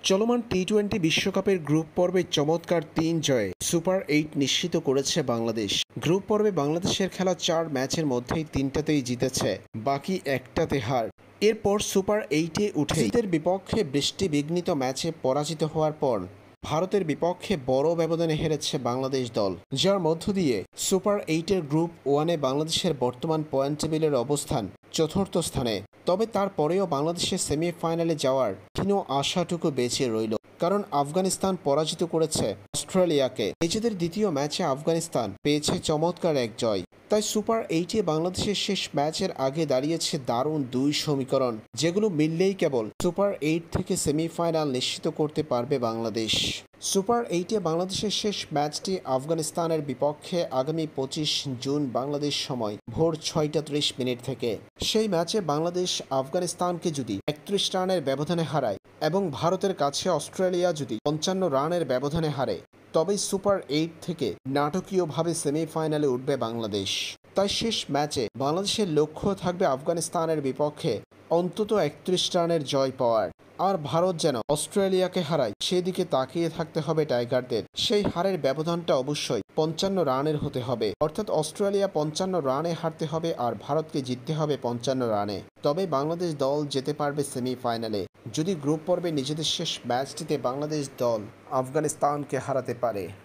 চলমান টি-20 বিশ্বকাপের গ্রুপ পর্বে চমৎকার ৩ জয়ে সুপার ৮ নিশ্চিত করেছে বাংলাদেশ। গ্রুপ পর্বে বাংলাদেশের খেলা ৪ ম্যাচের মধ্যেই ৩টাতেই জিতেছে, বাকি একটাতে হার। এরপর সুপার ৮-এ উঠে ভারতের বিপক্ষে বৃষ্টিবিঘ্নিত ম্যাচে পরাজিত হওয়ার পর ভারতের বিপক্ষে বড় ব্যবধানে হেরেছে বাংলাদেশ দল, যার মধ্য দিয়ে সুপার ৮-এর গ্রুপ 1-এ বাংলাদেশের বর্তমান পয়েন্ট টেবিলের অবস্থান চতুর্থ স্থানে। তবে তারপরেও বাংলাদেশের সেমিফাইনালে যাওয়ার ক্ষীণ আশাটুকু বেঁচে রইল, কারণ আফগানিস্তান পরাজিত করেছে অস্ট্রেলিয়াকে। নিজেদের দ্বিতীয় ম্যাচে আফগানিস্তান পেয়েছে চমৎকার এক জয়। তাই সুপার ৮-এ বাংলাদেশের শেষ ম্যাচের আগে দাঁড়িয়েছে দারুণ দুই সমীকরণ, যেগুলো মিললেই কেবল সুপার ৮ থেকে সেমিফাইনাল নিশ্চিত করতে পারবে বাংলাদেশ। সুপার ৮-এ বাংলাদেশের শেষ ম্যাচটি আফগানিস্তানের বিপক্ষে আগামী ২৫ জুন বাংলাদেশ সময় ভোর ৬টা ৩০ থেকে। সেই ম্যাচে বাংলাদেশ আফগানিস্তানকে যদি ৩১ রানের ব্যবধানে হারায় এবং ভারতের কাছে অস্ট্রেলিয়া যদি ৫৫ রানের ব্যবধানে হারে, তবেই সুপার ৮ থেকে নাটকীয়ভাবে সেমিফাইনালে উঠবে বাংলাদেশ। তাই শেষ ম্যাচে বাংলাদেশের লক্ষ্য থাকবে আফগানিস্তানের বিপক্ষে অন্তত ৩১ রানের জয় পাওয়ার। আর ভারত যেন অস্ট্রেলিয়াকে হারায় সেদিকে তাকিয়ে থাকতে হবে টাইগারদের। সেই হারের ব্যবধানটা অবশ্যই ৫৫ রানের হতে হবে, অর্থাৎ অস্ট্রেলিয়া ৫৫ রানে হারতে হবে আর ভারতকে জিততে হবে ৫৫ রানে। তবে বাংলাদেশ দল যেতে পারবে সেমিফাইনালে, যদি গ্রুপ পর্বে নিজেদের শেষ ম্যাচটিতে বাংলাদেশ দল আফগানিস্তানকে হারাতে পারে।